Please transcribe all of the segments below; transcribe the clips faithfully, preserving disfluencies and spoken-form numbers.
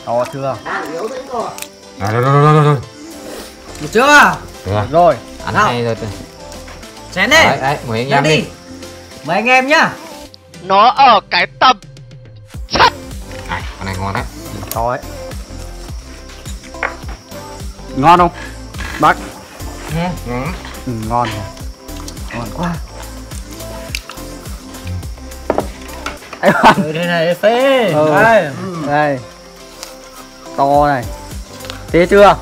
To chưa? À, rồi, rồi, rồi, rồi, rồi. Được chưa? Được rồi. Anh hay rồi. Chén đi. Đấy, đấy, Nguyễn Nhanh đi. đi. Mời anh em nhá. Nó ở cái tầm chất. À, con này ngon đấy. To ấy. Ngon không? Bác. Ừ, ngon. Ừ, ngon. Ngon quá. Ừ, đây này phê. Ừ. Đây. Đây. To này. Thế chưa?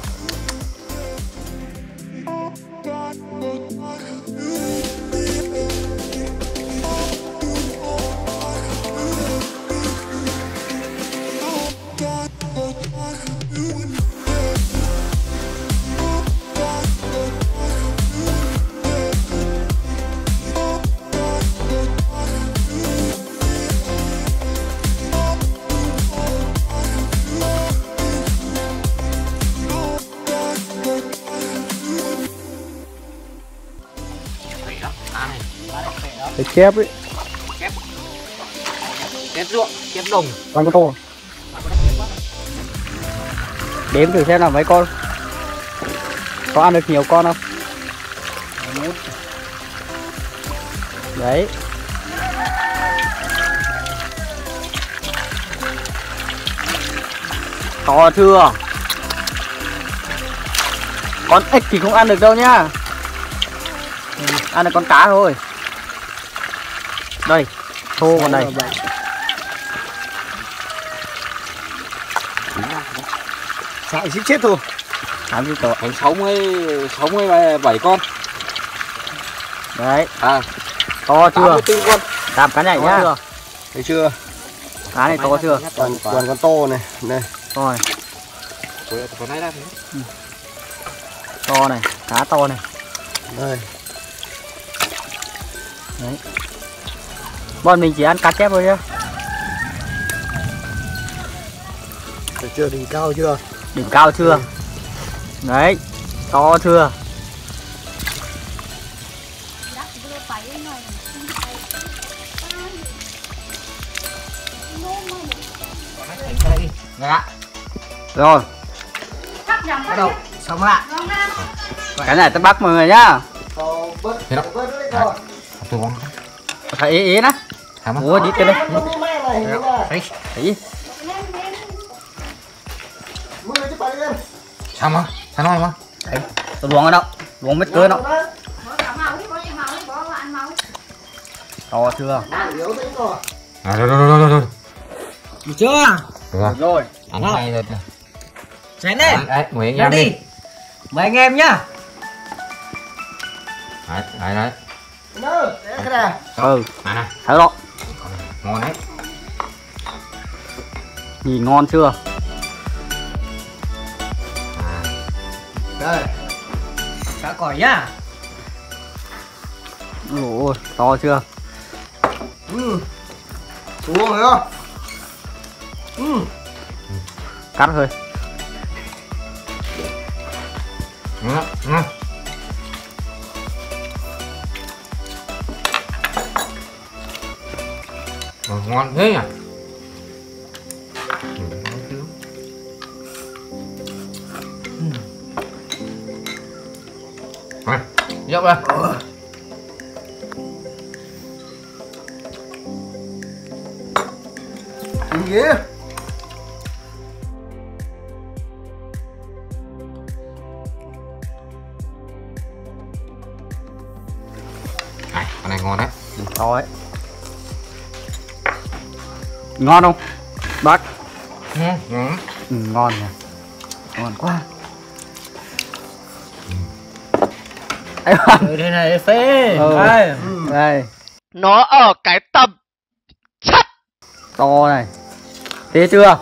Cái chép ấy. Chép. Chép ruộng, chép đồng. Con có to. Đếm thử xem là mấy con. Có ăn được nhiều con không? Đấy. To chưa? Con ếch thì không ăn được đâu nhá. Ăn được con cá thôi. Đây, thô còn đây. Sải xích chết thôi. Tám mươi tổ. Thành sáu mươi, sáu mươi bảy con. Đấy. À, to chưa? tám mươi tư con. Làm cá này nhá. Chưa? Thấy chưa? Cá này to chưa? Toàn toàn con to này, đây. Rồi. Con này ra thế. Ừ. To này, cá to này. Đây. Đấy. Bọn mình chỉ ăn cá chép thôi nhá. Được chưa? Đỉnh cao chưa? Đỉnh cao chưa? Ừ. Đấy. To chưa? Rồi. Bắt đầu xong lại. Cái này tôi bắt mọi người nhá. Thế đó. Tôi ngon. Thấy ý ý đó. Ủa đi cái đây. Thấy. Thấy. Sao mà? Sao nói mà? Đấy. Tôi luồng ở đâu? Luồng mất cơ đâu. To chưa? À, rồi, rồi, rồi, rồi, rồi. Được chưa? Được rồi. Anh hay rồi. Chén đi. Đấy, Nguyễn Nhanh đi. Mời anh em nhá. Đấy, đấy, đấy. Ừ. Này này. Thấy rồi. Ngon đấy. Nhìn ngon chưa? À. Đây. Cá còi nhá. Ôi, to chưa? Ừ. Xuống rồi không? Ừ. Cắt thôi. Ừ, ừ. Ừ, ngon thế nhỉ? Rồi, dốc ra. Gì vậy? Này, con này ngon đấy. To ấy. Ngon không? Bác. Ừ, ngon. Ừ, ngon nhỉ. Ngon quá. Ừ, đây này phê. Ừ. Đây. Ừ. Đây. Nó ở cái tầm chất. To này. Thế chưa?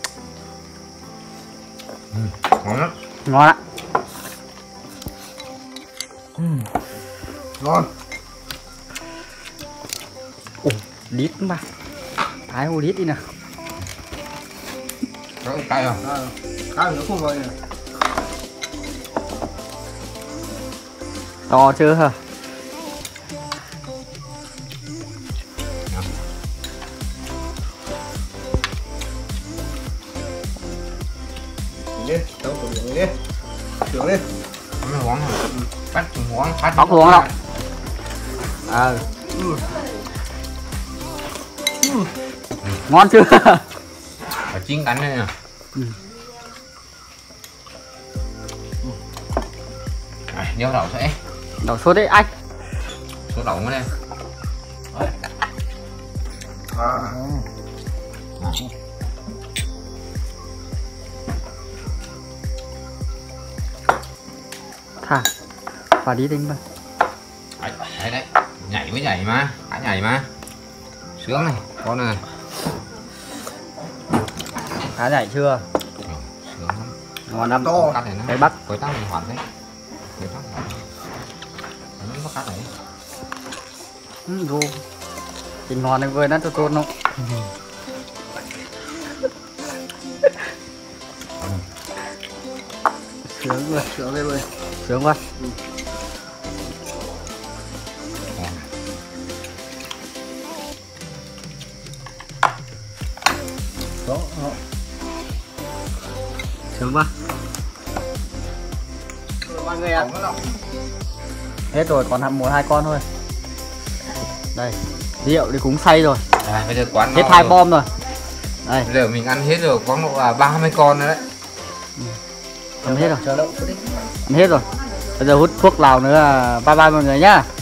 Ừ, ngon lắm. Ngon ạ. Ừ. Ngon. Ồ, đít mà. Thái hồ đít đi nào. Có cay không? À, cay nó không rồi. To chưa hả? đi, tao cổ đường đi, đường đi. Nó hoáng rồi. Bắt chúng hoáng phát. Bóc luôn đâu. Ờ. Ngon chưa? Phải chín cắn đây nè. Ừ. Rồi, nhớ đậu sẽ. Đổ sốt đấy anh. Số đậu nó đây. À. Thả và đi đánh mà. Đấy, đấy, đấy. Nhảy mới nhảy mà, cá nhảy mà. Sướng này, con này. Cá nhảy chưa? Sướng lắm. Ngon lắm. To. Cắt này nó. Cái bắc. Quấy tắc mình hoàn đấy. Quấy tắc hoàn. Nó có cắt này. Ừ, vô. Tình ngon này vừa nó cho tôn không? Sướng rồi, Sướng lên rồi. sướng quá. Đó, đó. Sướng quá. Mọi người ạ. Hết rồi, còn một hai con thôi. Đây, rượu thì cũng say rồi. À, bây giờ quán Hết nó hai rồi. bom rồi. Đây, Bây giờ mình ăn hết rồi, quán độ là ba mươi con nữa đấy. ăn hết rồi. Chờ đậu đi. Ăn hết rồi. Bây giờ hút thuốc lào nữa. Bye bye mọi người nhá.